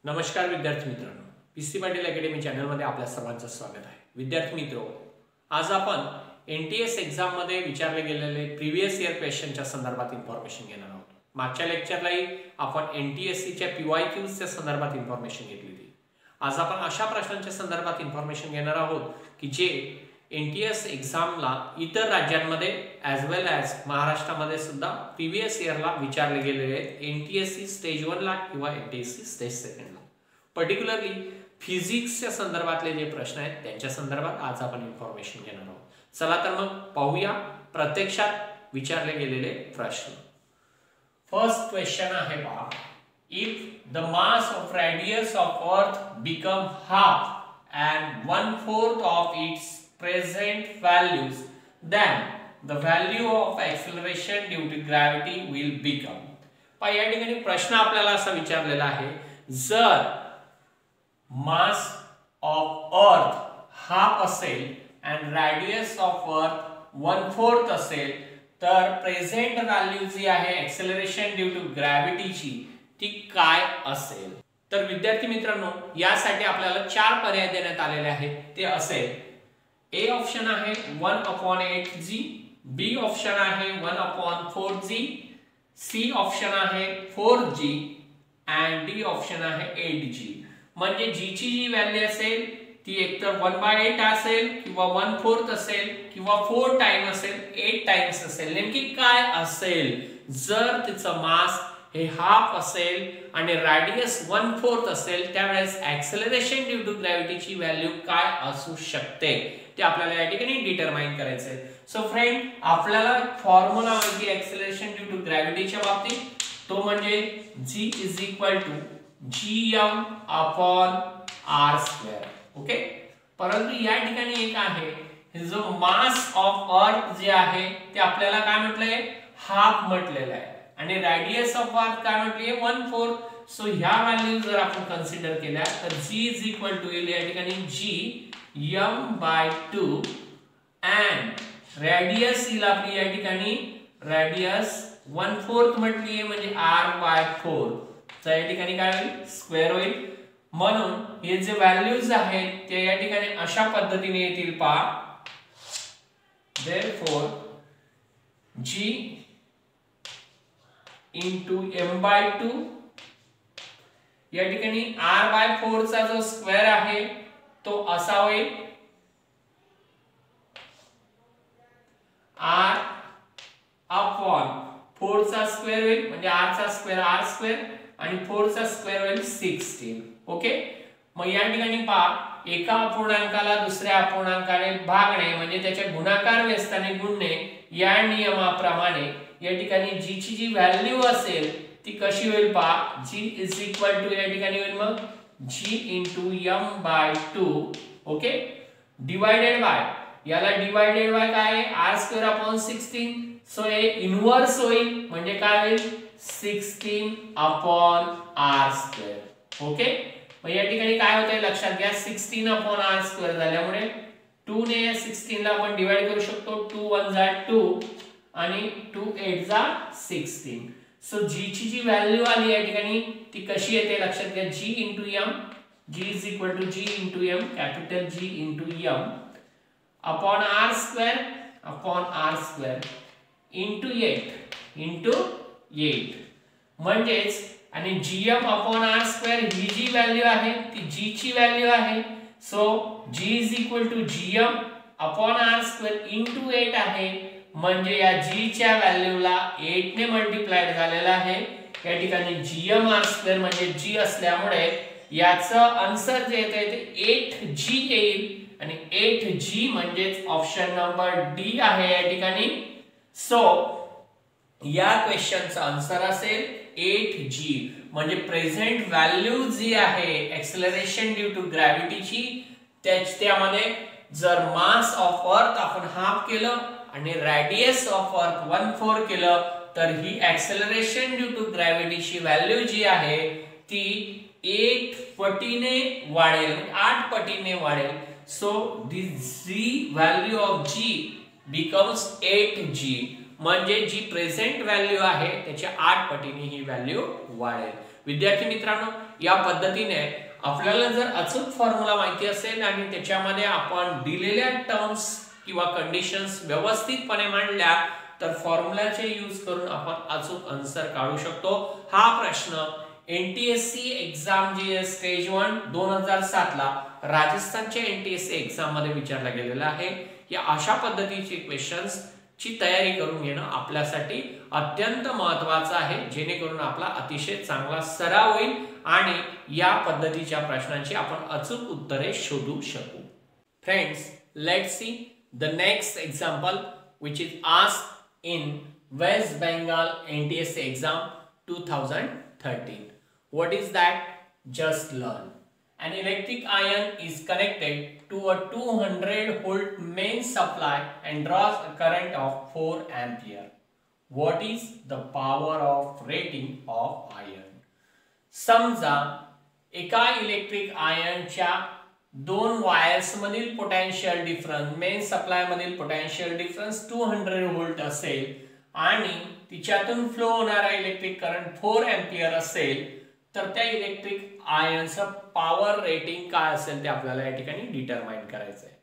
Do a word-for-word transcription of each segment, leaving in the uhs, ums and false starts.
नमस्कार विद्यार्थी मित्रांनो, पीसी पाटील अकॅडमी चॅनल मध्ये आपल्या सर्वांचं स्वागत आहे। विद्यार्थी मित्रो, आज आपण एनटीएस एग्जाम मध्ये विचारले गेलेले प्रीवियस इयर क्वेश्चनच्या संदर्भात इन्फॉर्मेशन घेणार आहोत। मागच्या लेक्चरलाही आपण एनटीएससी च्या पीवायक्यूज च्या संदर्भात इन्फॉर्मेशन घेतली होती। आज आपण अशा प्रश्नांच्या संदर्भात इन्फॉर्मेशन घेणार आहोत की जे एनटीएस एग्जामला इतर राज्यांमध्ये ॲज वेल ॲज महाराष्ट्रामध्ये सुद्धा प्रीवियस इयरला विचारले गेलेले एनटीएससी स्टेज वन ला किंवा एनटीएससी स्टेज सेकंड ला पर्टिक्युलरली फिजिक्सच्या संदर्भातले जे प्रश्न आहेत त्यांच्या संदर्भात आज आपण इन्फॉर्मेशन घेणार आहोत। चला तर मग पाहूया प्रत्यक्षात विचारले गेलेले प्रश्न। फर्स्ट क्वेश्चन आहे पहा, if the mass of radius of earth become half and one fourth of its present values, then the value of acceleration due to gravity will become. पहा या ठिकाणी प्रश्न आपल्याला असा विचारलेला आहे, जर मास ऑफ अर्थ हाफ असेल and radius of earth one fourth असेल तर प्रेझेंट व्हॅल्यू जी आहे एक्सेलरेशन ड्यू टू ग्रॅव्हिटी ची ती काय असेल। तर विद्यार्थी मित्रांनो, यासाठी आपल्याला चार पर्याय देण्यात आलेले आहेत। ते असे, ए ऑप्शन आहे one upon eight G, B option आहे one upon four G, C option आहे फोर जी आणि डी ऑप्शन आहे एट जी। म्हणजे जी ची जी व्हॅल्यू असेल ती एकतर वन बाय एट असेल किंवा वन फोर्थ असेल किंवा फोर टाइम असेल, एट टाइम्स असेल। नेमकी काय असेल जर तिचं मास हे हाफ असेल आणि रेडियस वन फोर्थ असेल, त्यावेळेस एक्सेलरेशन ड्यू टू ग्रॅव्हिटी ची व्हॅल्यू काय असू शकते ते आपल्याला या ठिकाणी डिटरमाइन करायचं आहे। सो फ्रेंड, आपल्याला फॉर्म्युला माहिती आहे एक्सेलरेशन ड्यू टू ग्रॅव्हिटीच्या बाबतीत, तो म्हणजे g is equal to gm upon r square. Okay, परंतु या ठिकाणी एक आहे, जो मास ऑफ अर्थ जे आहे ते आपल्याला काय म्हटलंय, हाफ म्हटलेलं आहे आणि रेडियस ऑफ अर्थ काय म्हटली आहे, वन फोर्थ। सो ह्या व्हॅल्यू जर आपण कन्सिडर केल्या तर g इज इक्वल टू येईल या ठिकाणी g m by two and radius येईल आपली या ठिकाणी रेडियस वन फोर्थ म्हटली आहे म्हणजे r बाय फोर। तर या ठिकाणी काय होईल, स्क्वेअर होईल। म्हणून हे जे व्हॅल्यूज आहेत ते या ठिकाणी अशा पद्धतीने येतील पहा, therefore g into m by two, या ठिकाणी r by फोर चा जो स्क्वेअर आहे तो असा होईल r अपॉन फोर चा स्क्वेअर होईल म्हणजे r चा स्क्वेअर r स्क्वेअर आणि फोर चा स्क्वेअर होईल सिक्स्टीन। ओके, मग या ठिकाणी पहा, एका अपूर्णांकाला दुसऱ्या अपूर्णांकाने भागणे म्हणजे त्याच्या गुणाकार व्यस्ताने गुणणे या नियमाप्रमाणे या ठिकाणी g ची जी व्हॅल्यू असेल ती कशी होईल पहा, g इज इक्वल टू या ठिकाणी होईल मग g into m by two. Okay, divided by, याला डिवाइडेड बाय काय आहे, r square upon sixteen. So हे इन्व्हर्स होईल म्हणजे काय होईल, sixteen upon r square. Okay, मग या ठिकाणी काय होतंय लक्षात घ्या, सिक्स्टीन अपॉन r स्क्वेअर झाल्यामुळे टू ने या सिक्स्टीन ला आपण डिवाइड करू शकतो, टू वन जा टू आणि टू एट जा सिक्स्टीन। सो g ची जी व्हॅल्यू आली या ठिकाणी ती कशी येते लक्षात घ्या, g into m, g is equal to g into m, capital G into m upon r square upon r square into eight into eight. म्हणजेच आणि gm upon r square ही जी व्हॅल्यू आहे ती g ची व्हॅल्यू आहे। So g is equal to gm upon r square into eight आहे, म्हणजे या g च्या व्हॅल्यूला एट ने मल्टिप्लाइड झालेला आहे। या ठिकाणी gm r स्क्वेअर म्हणजे g असल्यामुळे याचं आन्सर जे येते ते एट जी येईल आणि एट जी म्हणजेच ऑप्शन नंबर डी आहे या ठिकाणी। सो या क्वेश्चनचा आन्सर असेल एट जी, म्हणजे प्रेझेंट व्हॅल्यू जी आहे एक्सेलरेशन ड्यू टू ग्रॅव्हिटीची त्यामध्ये जर मास ऑफ अर्थ आपण हाफ केलं आणि radius of earth one four केलं तर ही एक्सेलरेशन ड्यू टू ग्रॅव्हिटीची व्हॅल्यू जी आहे ती एट पटीने वाढेल, आठ पटीने वाढेल। So this G value of g becomes eight G, म्हणजे जी प्रेझेंट व्हॅल्यू आहे त्याच्या आठ पटीने ही व्हॅल्यू वाढेल। विद्यार्थी मित्रांनो, या पद्धतीने आपल्याला जर अचूक फॉर्म्युला माहिती असेल आणि त्याच्यामध्ये आपण दिलेल्या टर्म्स किंवा कंडिशन्स व्यवस्थितपणे मांडल्या तर फॉर्म्युलाचे यूज करून आपण अचूक आन्सर काढू शकतो। हा प्रश्न एनटीएससी एग्जाम जी आहे स्टेज वन दोन हजार सात ला राजस्थानच्या एनटीएससी एग्जाम मध्ये विचारला गेलेला आहे। या अशा पद्धतीचे क्वेश्चन्स ची तयारी करून घेणं आपल्यासाठी अत्यंत महत्त्वाचं आहे, जेणेकरून आपला अतिशय चांगला सराव होईल आणि या पद्धतीच्या प्रश्नांची आपण अचूक उत्तरे शोधू शकू। Friends, let's see the next example which is asked in West Bengal N T S C exam two thousand thirteen. What is that? Just learn. An electric iron is connected to a two hundred volt main supply and draws a current of four ampere. What is the power of rating of iron? समजा एका electric आयनच्या दोन wires मधील potential difference main supply मधील potential difference two hundred volt असेल आणि तिच्यातून flow होणारा electric current four ampere असेल तर त्या इलेक्ट्रिक आयनचं पॉवर रेटिंग काय असेल ते आपल्याला या ठिकाणी डिटरमाइन करायचं आहे।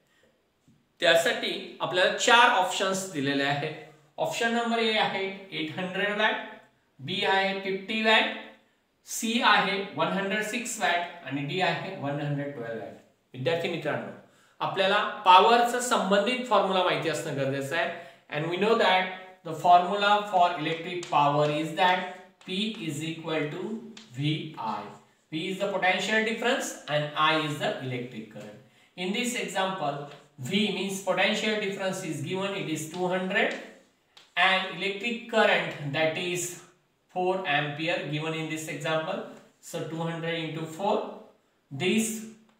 त्यासाठी आपल्याला चार ऑप्शन्स दिलेले आहेत। ऑप्शन नंबर ए आहे एट हंड्रेड वॅट, बी आहे फिफ्टी वॅट, सी आहे वन हंड्रेड सिक्स वॅट आणि डी आहे वन हंड्रेड ट्वेल्व वॅट। विद्यार्थी मित्रांनो, आपल्याला पॉवरचा संबंधित फॉर्म्युला माहिती असणं गरजेचं आहे and we know that the formula for electric power is that P is equal to V I. P is the potential difference and I is the electric current. In this example, V means potential difference is given, it is two hundred, and electric current that is four ampere given in this example. So two hundred into four, this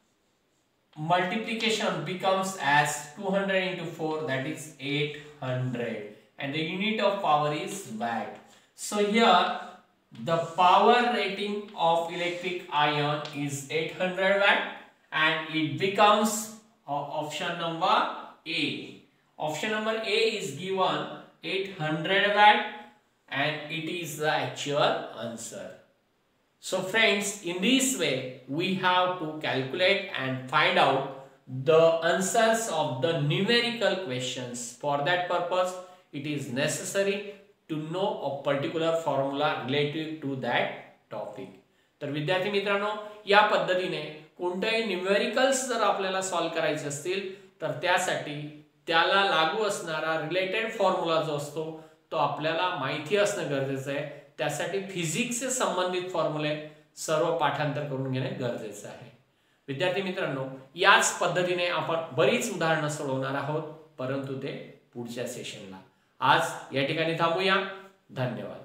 multiplication becomes as two hundred into four, that is eight hundred, and the unit of power is watt. So here the power rating of electric iron is eight hundred watt and it becomes uh, option number A. Option number A is given eight hundred watt and it is the actual answer. So friends, in this way we have to calculate and find out the answers of the numerical questions. For that purpose, it is necessary to know a particular formula related to that topic. तर विद्यार्थी मित्रांनो, या पद्धतीने कोणतेही numericals जर आपल्याला solve करायचे असतील तर त्यासाठी त्याला लागू असणारा रिलेटेड फॉर्म्युला जो असतो तो आपल्याला माहिती असणं गरजेचं आहे। त्यासाठी फिजिक्सचे संबंधित फॉर्म्युले सर्व पाठांतर करून घेणे गरजेचे आहे। विद्यार्थी मित्रांनो, याच पद्धतीने आपण बरीच उदाहरणे सोडवणार आहोत, परंतु ते पुढच्या सेशनला। आज या ठिकाणी थांबूया। धन्यवाद।